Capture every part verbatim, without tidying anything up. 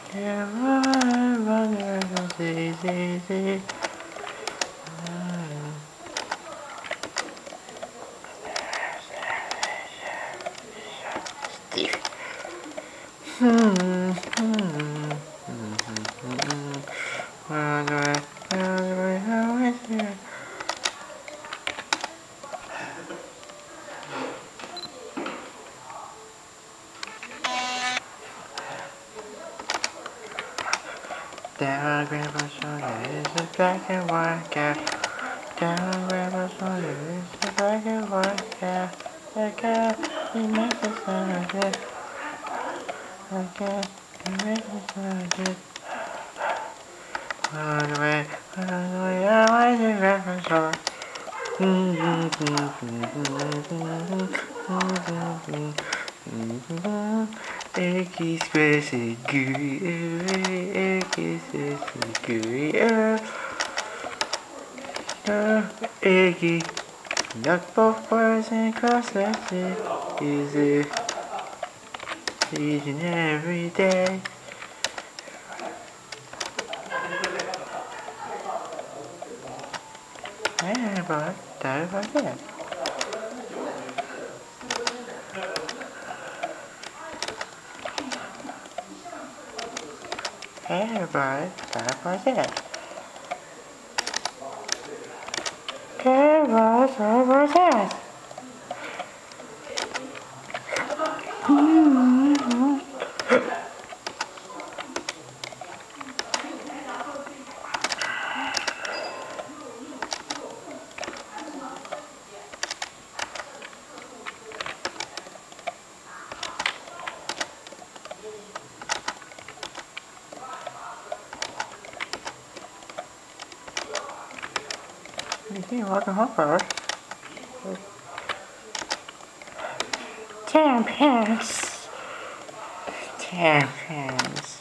Down Grandpa's shoulder is a black and white cat. Down Grandpa's shoulder is a black and white cat. The cat, he makes the sound of it. The cat, he makes the sound of it. Run away, run away, away to Grandpa's shoulder. Eggy squishy gooey, eggy squishy gooey, eggy. Knock both boys and cross that's it. Easy, each and every day. Hey, boy, that was it. Hey everybody, that was it. Hey everybody, that was it. Mm-hmm. You can walk a hop first. Tan pants. Tan pants.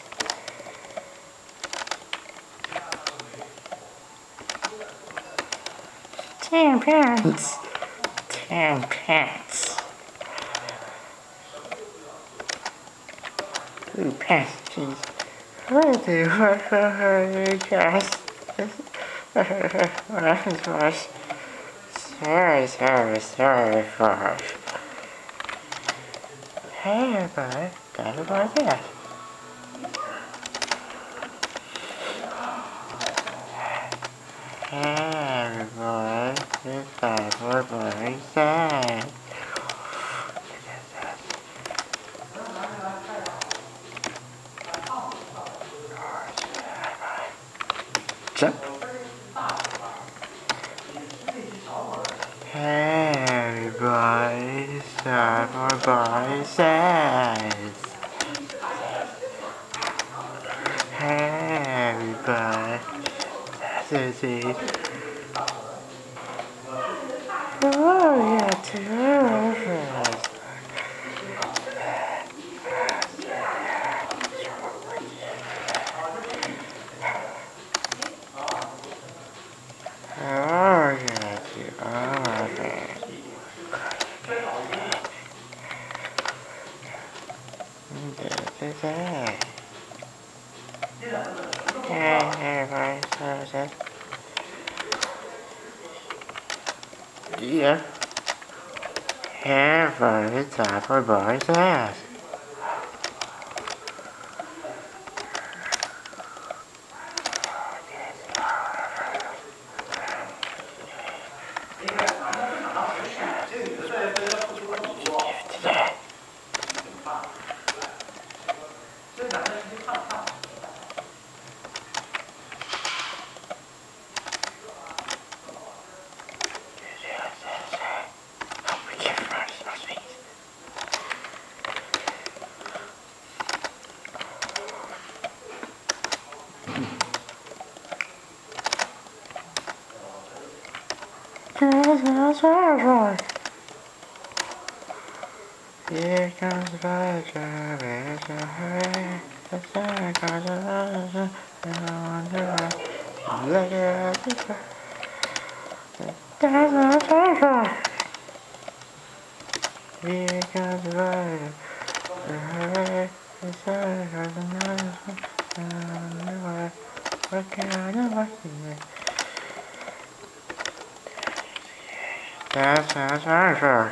Tan pants. Tan pants. Ooh, pants, jeez. What do you want for her, guys? Orange wash. Sorry, sorry, sorry, sorry. Hey everybody, that was it. Hey everybody, this bad boy boy sad. Jump. Hey everybody, sad boy boy says. Hey everybody, that's it. Oh yeah, terrific. Oh yeah, you are. This is it. Hey, everybody, so is it? Yeah. Everybody, time for boys' ass. Here comes the fire truck, it's a hurry. The sun comes around, and I wonder why. Look at the fire. There's no fire truck. Here comes the fire, the hurry. The sun comes around. Working on your working. That's that's that's right.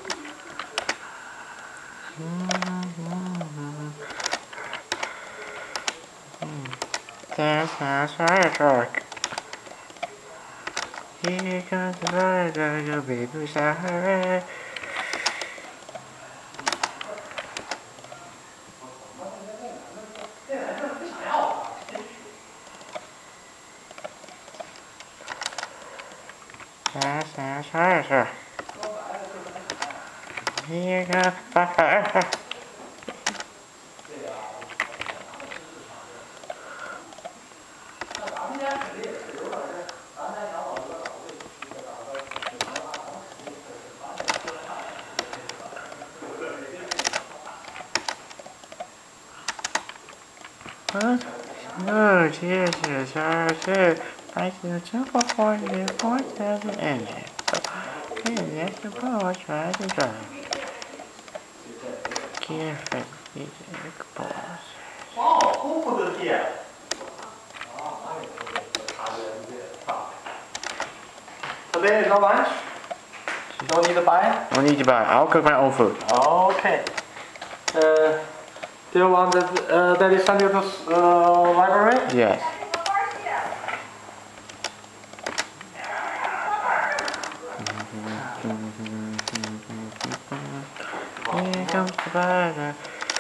That's that's right. Here comes the burger, your baby shower. That's that's right. Here comes the burger. No, cheers, cheers, cheers. I can jump for the four thousand engine. Yeah, that's the power try to drive. Kfi Am. 哦，功夫的店。Today is no lunch? No need to buy? No need to buy. I'll cook my own food. Okay. Uh, do you want that uh, Daddy send you to uh, library? Yes. Here comes the burger.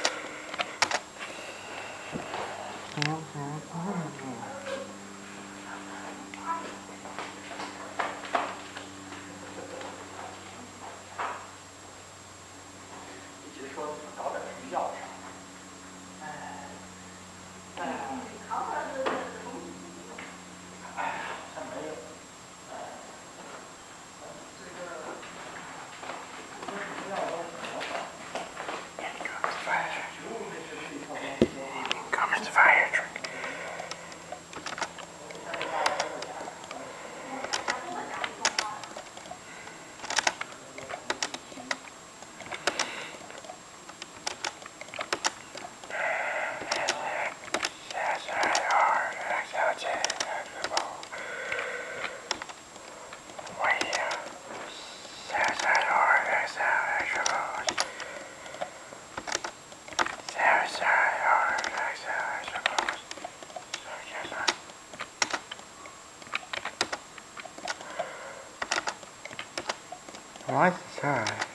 What's that?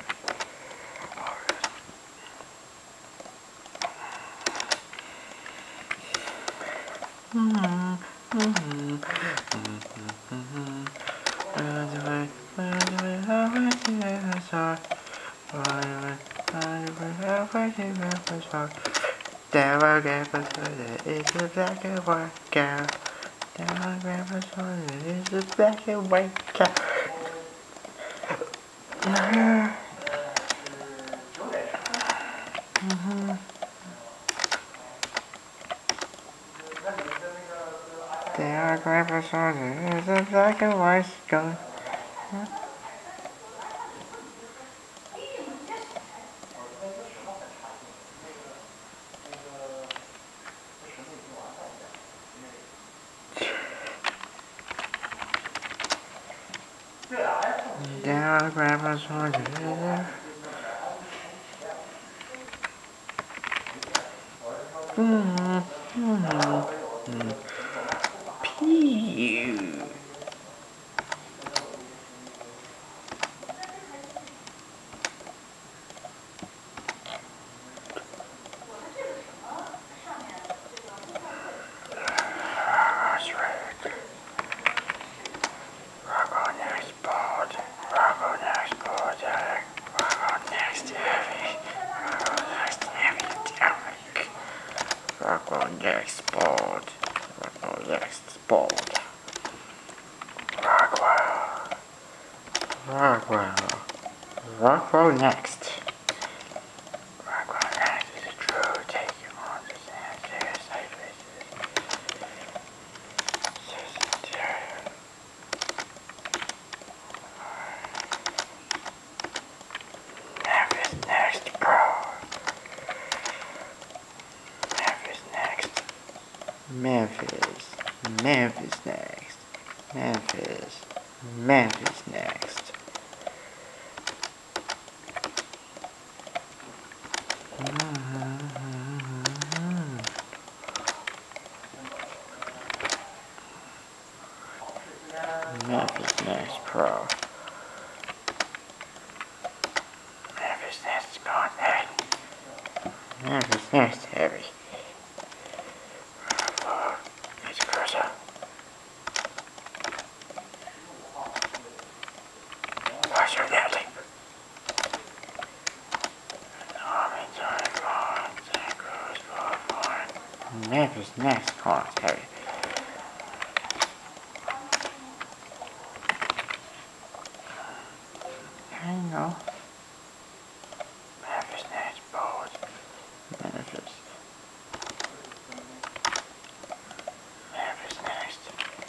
Mm-hmm. Mm-hmm. Mm-hmm. Never get persuaded, it's a black and white girl. Never get persuaded, it's a black and white girl. Mm-hmm. They are great persuaded, it's a black and white girl. Down, grandma's on the Mm-hmm. Mm-hmm. Pew. Next board. Next board. Rockwell. Rockwell. Rockwell next. Rockwell next is a true take you on the serious side Next, bro. Next, next. Memphis, Memphis next, Memphis, Memphis next. Memphis next, Pro. Memphis next, gone heavy. Memphis next, heavy. It's cruiser. Watch your left leap. Memphis next, corner, heavy. Hang on. Memphis next, bold. Memphis. Memphis next.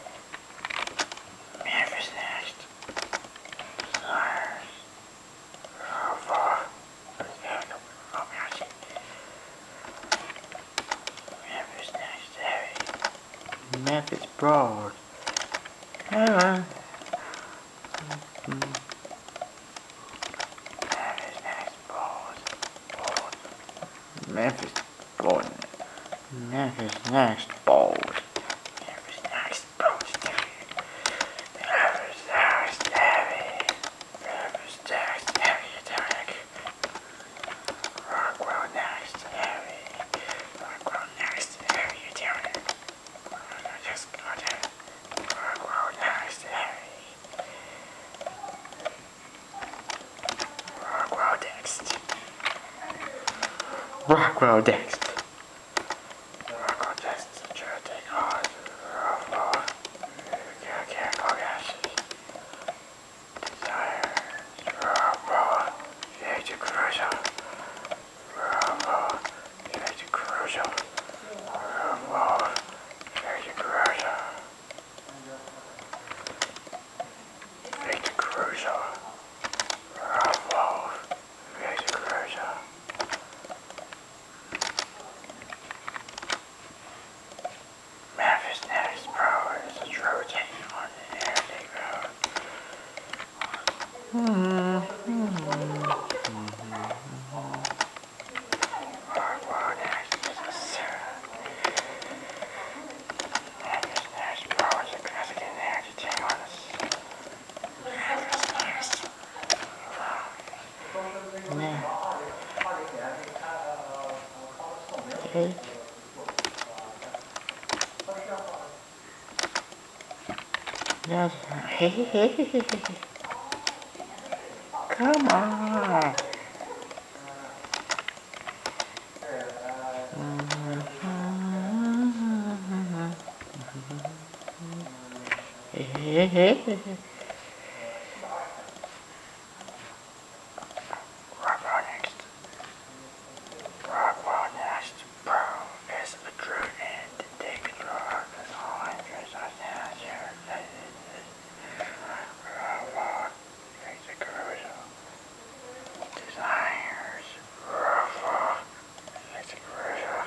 Memphis next. Desires. Rover. Memphis next, heavy. Memphis broad. Hello. Memphis bold. Memphis next bold. Memphis next bold. Memphis next heavy. Memphis next heavy attack. Rockwell next heavy. Rockwell next heavy attack. Just got it. Rockwell next heavy. Rockwell next. Rockwell next. Rockwell next. Try to take hard. Rockwell. Okay, okay, go yes. Desire. Rockwell. Major cruiser. Rockwell. Major cruiser. Rockwell. Major cruiser. Major cruiser. Rockwell. Major cruiser. Memphis next, Pro is a Trojan on the interstate road. Rockwell next is a Sarah. Memphis next, Pro is a classic in there to take on us. Memphis next. Yeah. Okay. Yes. Hey, hey, hey, hey, hey. Come on. Hey, hey, hey, hey. Rockwell next. Rockwell next, Pro is a true end to take control of this whole interest on that here. Rockwell takes a cruiser. Desires. Rockwell takes a cruiser.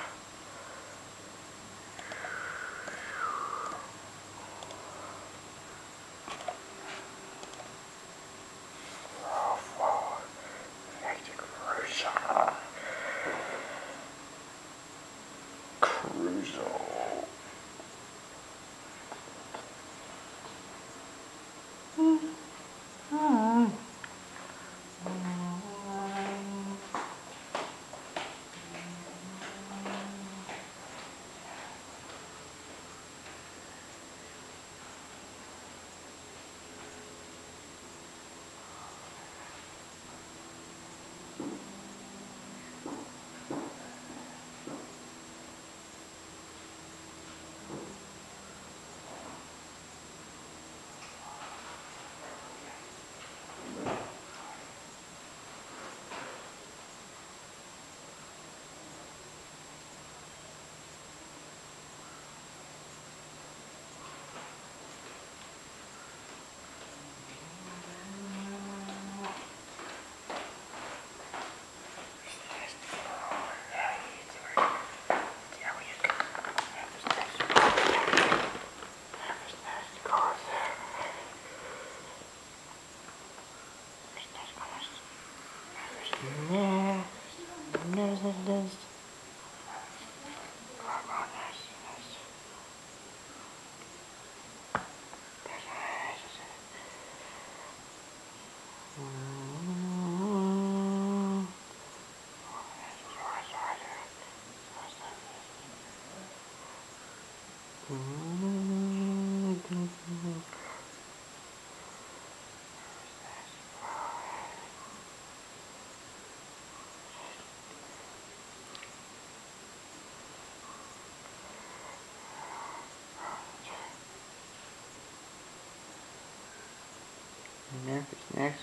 Rockwell takes a cruiser. Cruiser. Next, next.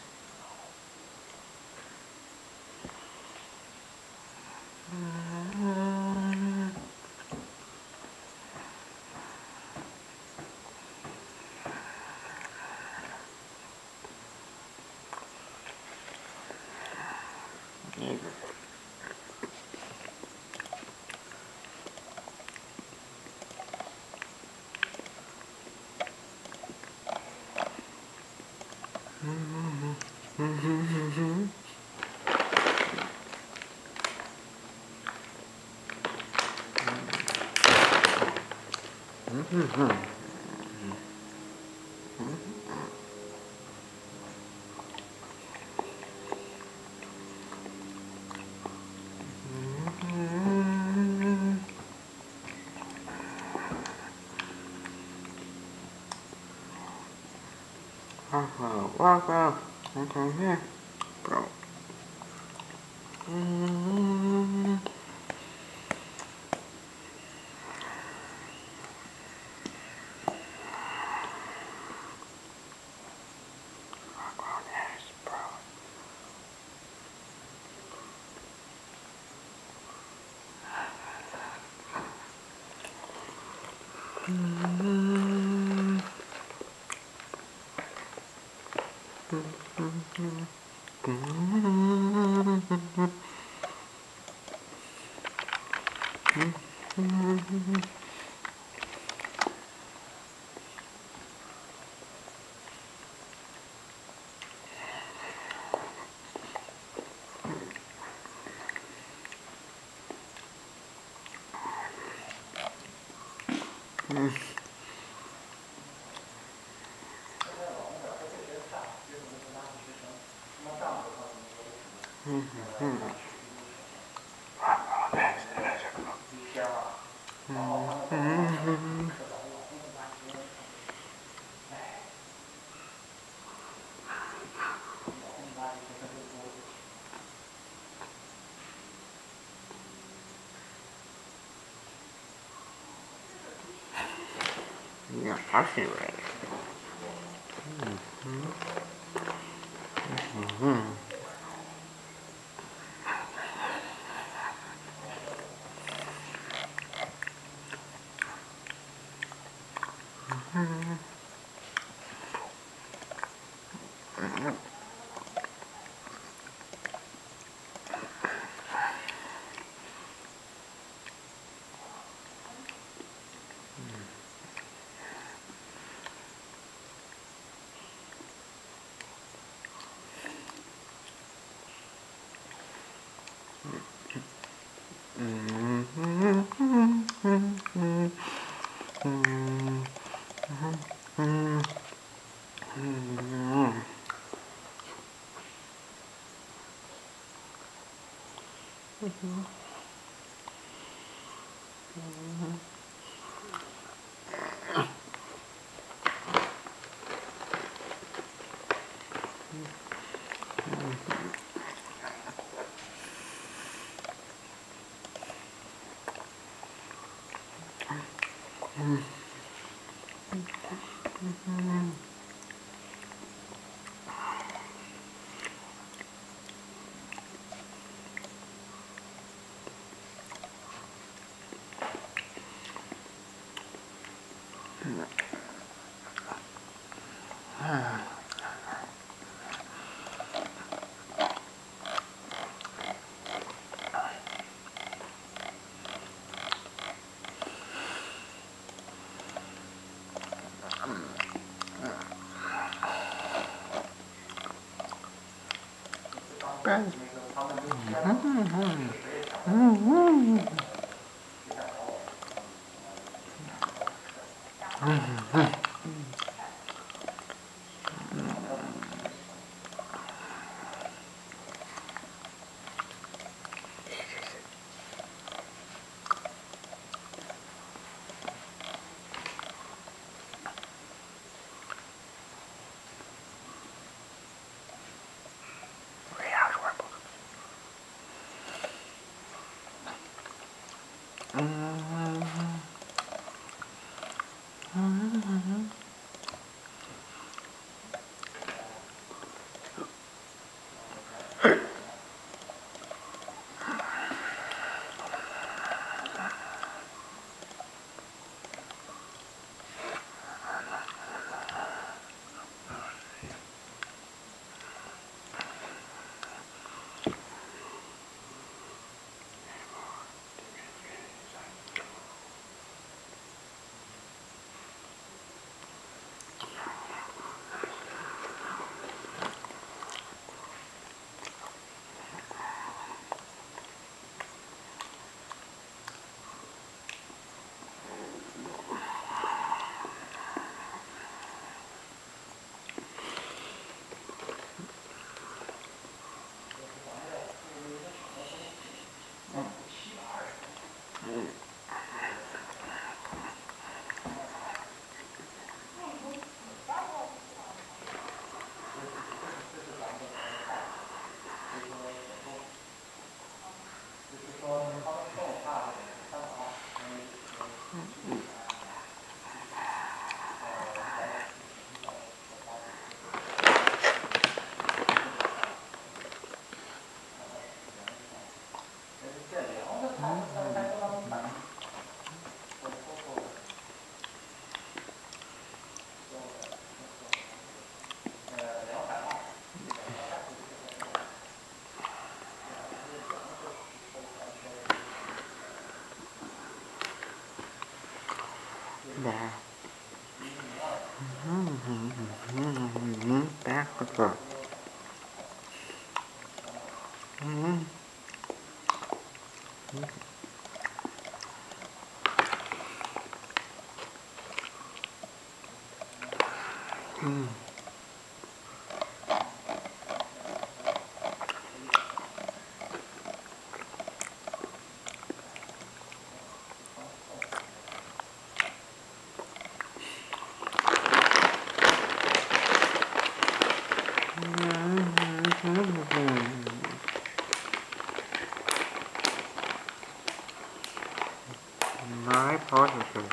Wow, wow, wow. Okay, here, bro. Mm-hmm. Yes, bro. Mm-hmm. Mm-hmm. Yeah, I see right. Bad. Dạ. Bác có rồi. Mm. My processors.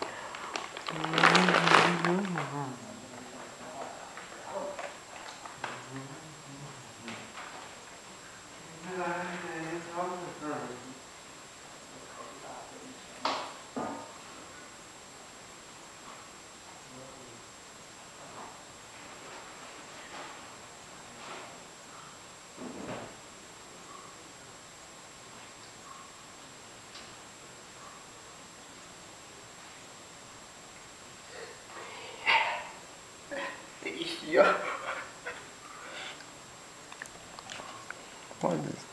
Yeah. What is this?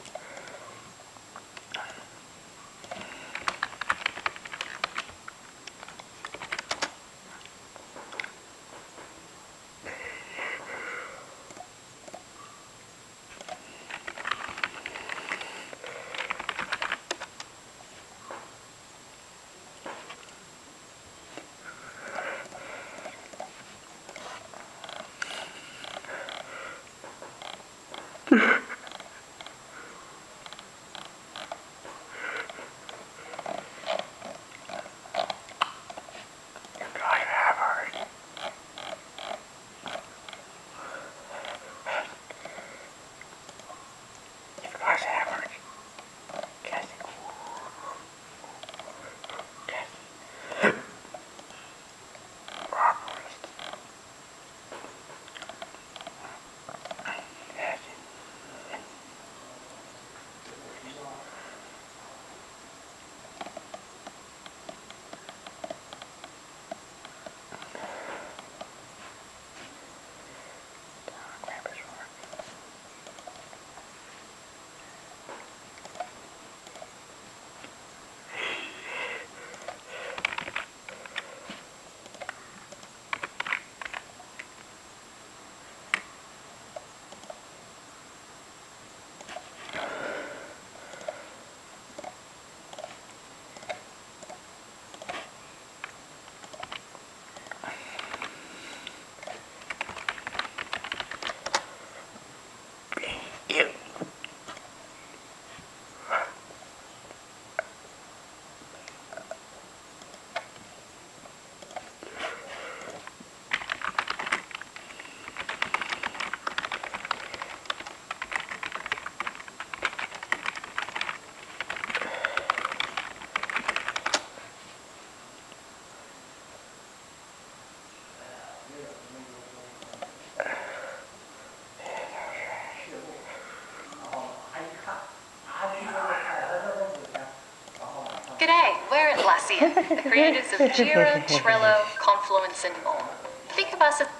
G'day, we're Atlassian, the creators of Jira, Trello, Confluence and more. Think of us as...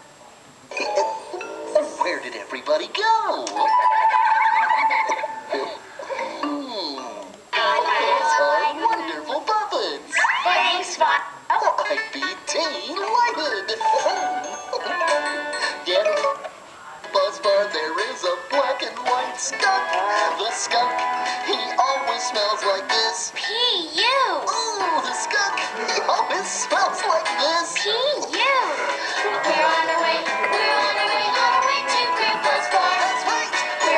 Where did everybody go? Hmm. Those are wonderful puppets. Thanks, Spot. I'd be delighted. Get it? Buzzbar, there is a black and white skunk. The skunk, he always smells like this. P U. Ooh, the skunk, he always smells like this. P U. We're on our way, we're on our way, on our way to Great Buzzbar. That's right.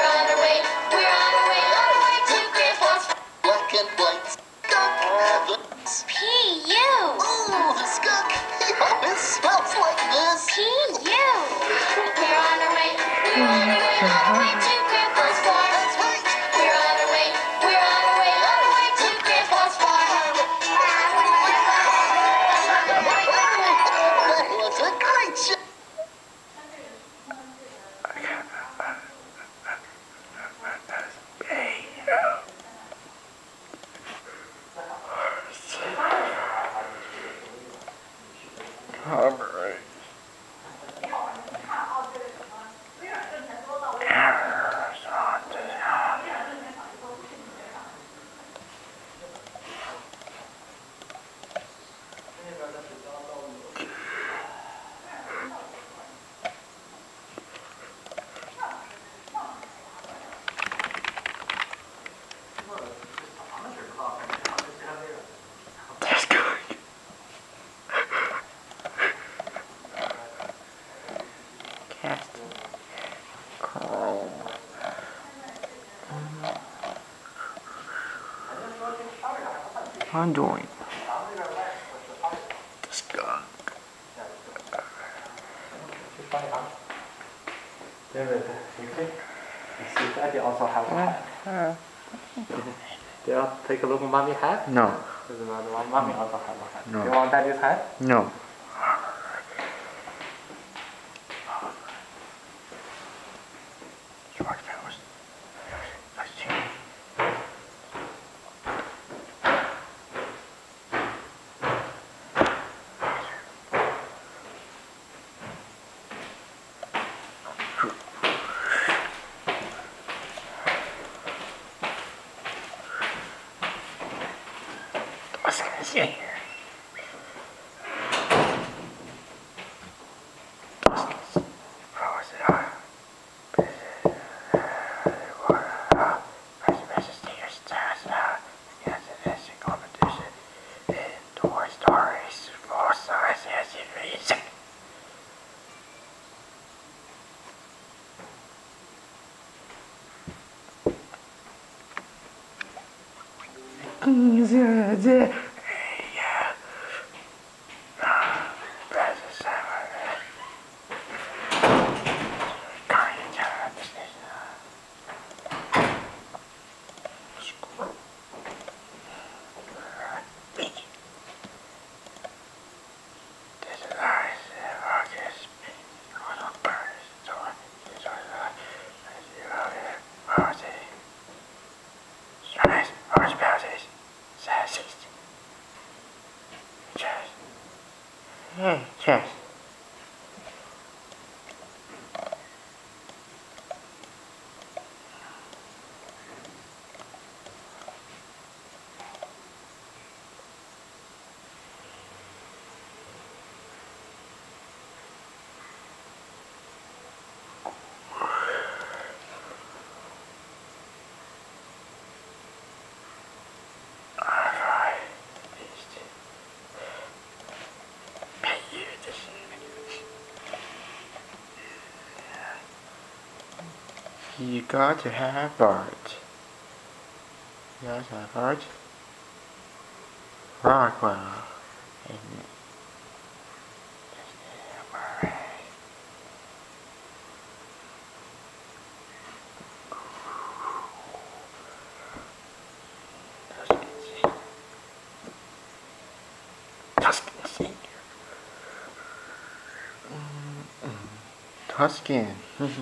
I'm doing. The skunk. David, you see? The C fifty also have a hat. Uh, Do you want to take a look at mommy's hat? no. There's another one. Mommy also have a hat. No. Do you want daddy's hat? No. What's gonna say here? Hey, cheers. You got to have art. You got to have art. Rockwell. And Tuscan Senior. Tuscan.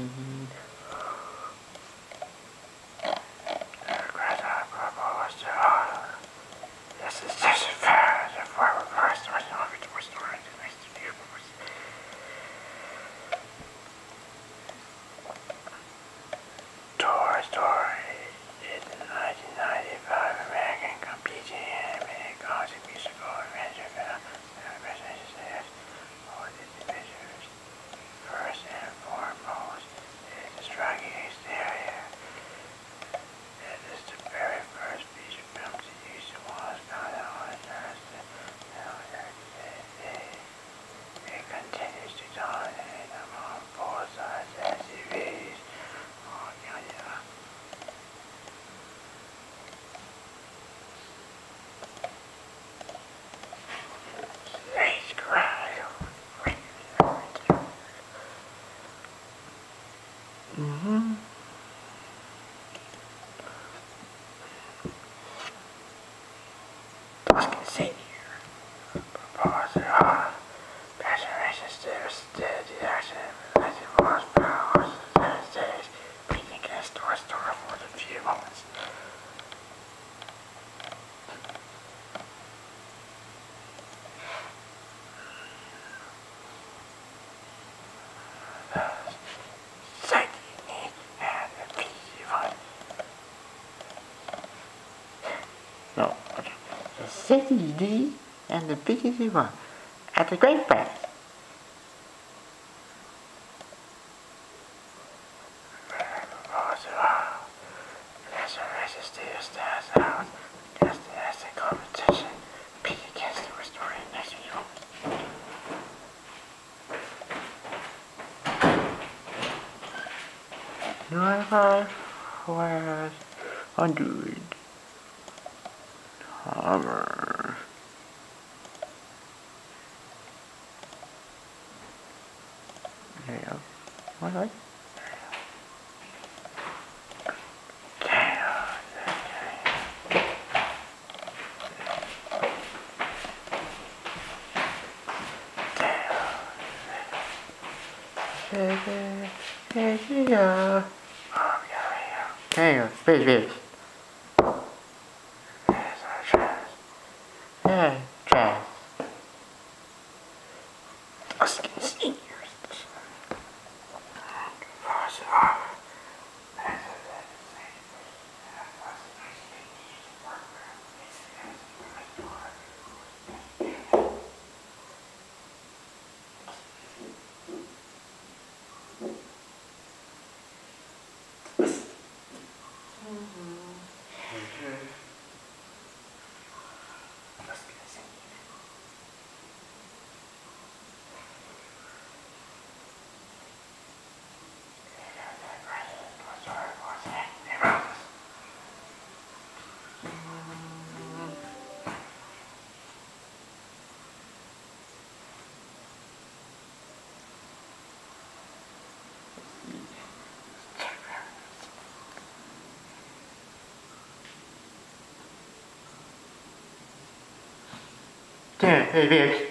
Mm-hmm. Tuscan Senior. Proposal. Passionation stairs. Steady action. Letting walls power. Stairs. Beating against door store for the few moments. No, okay. The sixty D and the fifty one at the Great Pass. Competition. Beat against the restoring next year. Ninety-five, one hundred. Hummer. There you go. What, what? Here you go. There you go. Space, space. Yeah, trash. Us seniors. There, hey, bitch.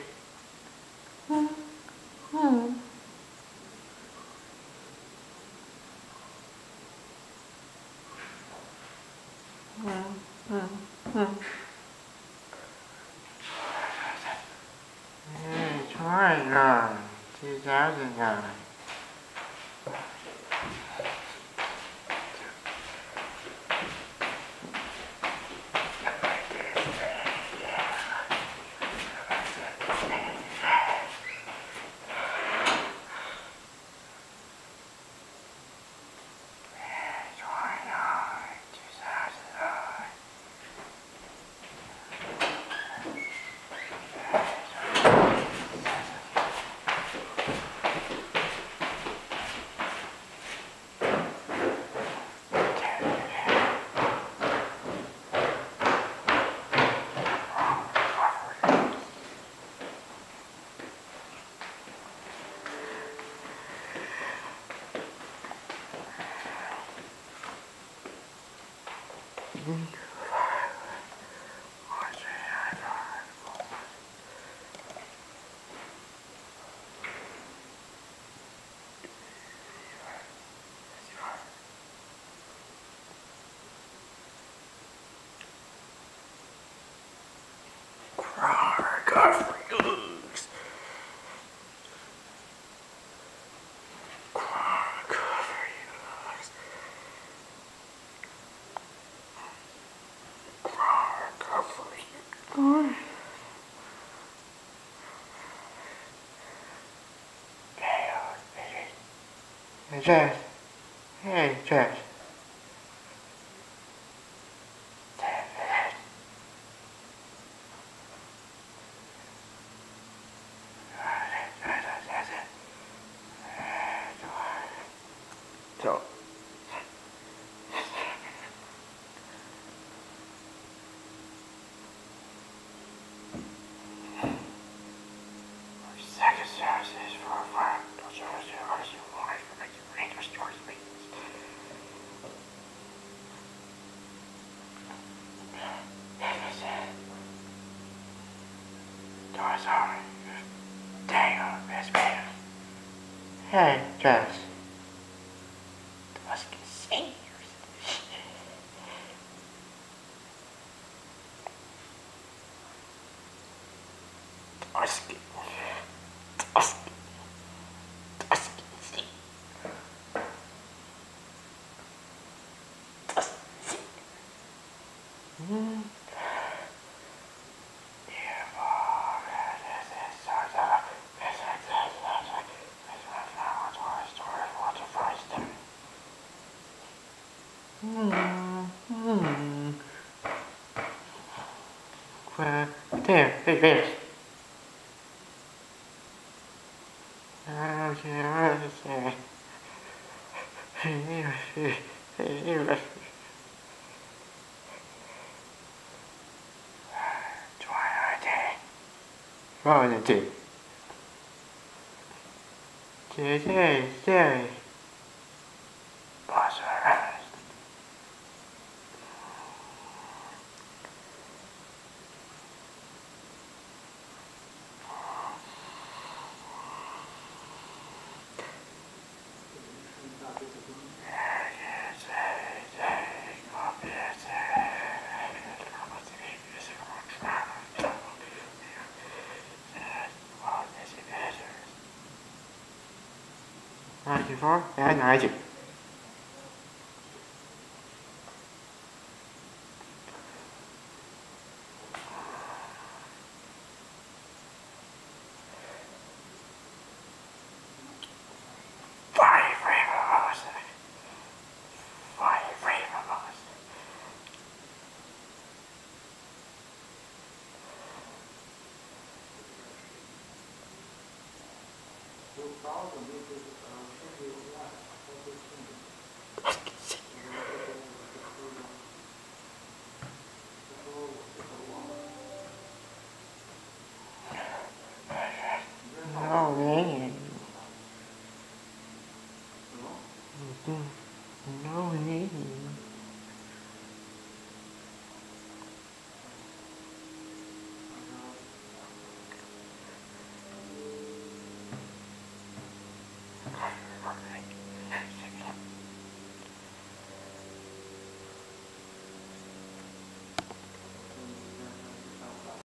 Hey, twenty-nine, two thousand nine. Hey, Jess. Hey, Jess. So. Second services for a fire. Don't you want to see what you want to make your stories, please? Doors are. Dang, best man. Hey, Jess. Let's get seniors. Let's get. Let's get. Let's get seniors. Let's see. Hmm. Hmm. Hmm. Well, there, hey, there. Oh, yeah, I say. 放进去。谢谢谢。不是。ninety-four and ninety. Five revolvers. Five revolvers. two thousand meters.